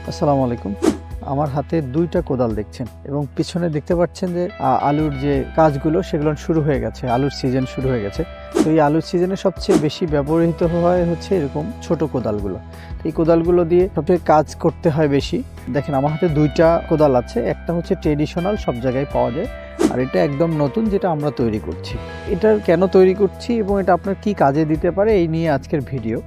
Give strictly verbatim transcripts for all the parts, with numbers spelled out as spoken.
আসসালামু আলাইকুম। আমার হাতে দুইটা কোদাল দেখছেন এবং পিছনে দেখতে পাচ্ছেন যে আলুর যে কাজগুলো সেগুলো শুরু হয়ে গেছে, আলুর সিজন শুরু হয়ে গেছে। তো এই আলুর সিজনে সবচেয়ে বেশি ব্যবহৃত হয় হচ্ছে এরকম ছোট কোদালগুলো। তো এই কোদালগুলো দিয়ে সবচেয়ে কাজ করতে হয় বেশি। দেখেন আমার হাতে দুইটা কোদাল আছে, একটা হচ্ছে ট্রেডিশনাল, সব জায়গায় পাওয়া যায়, আর এটা একদম নতুন যেটা আমরা তৈরি করছি। এটা কেন তৈরি করছি এবং এটা আপনার কি কাজে দিতে পারে এই নিয়ে আজকের ভিডিও।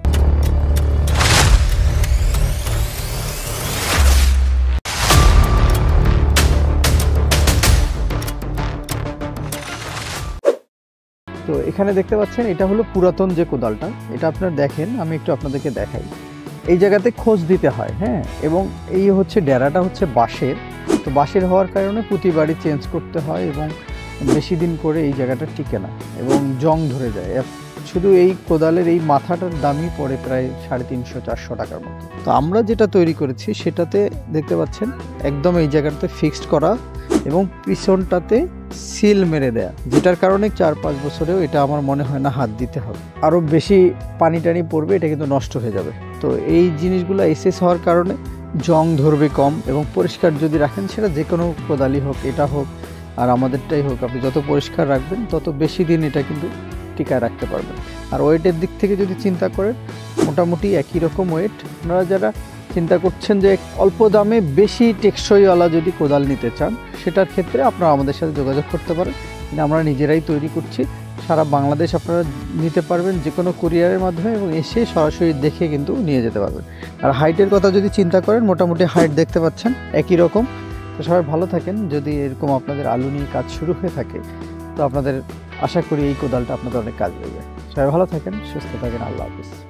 তো এখানে দেখতে পাচ্ছেন এটা হলো পুরাতন যে কোদালটা, এটা আপনারা দেখেন, আমি একটু আপনাদেরকে দেখাই। এই জায়গাতে খোঁজ দিতে হয়, হ্যাঁ, এবং এই হচ্ছে ডেরাটা হচ্ছে বাঁশের। তো বাঁশের হওয়ার কারণে প্রতি বাড়ি চেঞ্জ করতে হয় এবং বেশি দিন করে এই জায়গাটা টিকে না এবং জং ধরে যায়। শুধু এই কোদালের এই মাথাটার দামই পড়ে প্রায় সাড়ে তিনশো চারশো টাকার মতো। তো আমরা যেটা তৈরি করেছি সেটাতে দেখতে পাচ্ছেন একদম এই জায়গাটাতে ফিক্সড করা এবং পিছনটাতে সিল মেরে দেয়া, যেটার কারণে চার পাঁচ বছরেও এটা আমার মনে হয় না হাত দিতে হবে। আরও বেশি পানি টানি পড়বে, এটা কিন্তু নষ্ট হয়ে যাবে। তো এই জিনিসগুলো এসএস হওয়ার কারণে জং ধরবে কম এবং পরিষ্কার যদি রাখেন, সেটা যে কোনো কোদালই হোক, এটা হোক আর আমাদেরটাই হোক, আপনি যত পরিষ্কার রাখবেন তত বেশি দিন এটা কিন্তু টিকায় রাখতে পারবেন। আর ওয়েটের দিক থেকে যদি চিন্তা করেন, মোটামুটি একই রকম ওয়েট। আপনারা যারা চিন্তা করছেন যে অল্প দামে বেশি টেকসইওয়ালা যদি কোদাল নিতে চান, সেটার ক্ষেত্রে আপনারা আমাদের সাথে যোগাযোগ করতে পারেন। আমরা নিজেরাই তৈরি করছি, সারা বাংলাদেশ আপনারা নিতে পারবেন যে কোনো কুরিয়ারের মাধ্যমে এবং এসে সরাসরি দেখে কিন্তু নিয়ে যেতে পারবেন। আর হাইটের কথা যদি চিন্তা করেন, মোটামুটি হাইট দেখতে পাচ্ছেন একই রকম। তো সবাই ভালো থাকেন। যদি এরকম আপনাদের আলু নিয়ে কাজ শুরু হয়ে থাকে, তো আপনাদের আশা করি এই কোদালটা আপনাদের অনেক কাজ দেবে। সবাই ভালো থাকেন, সুস্থ থাকেন। আল্লাহ হাফেজ।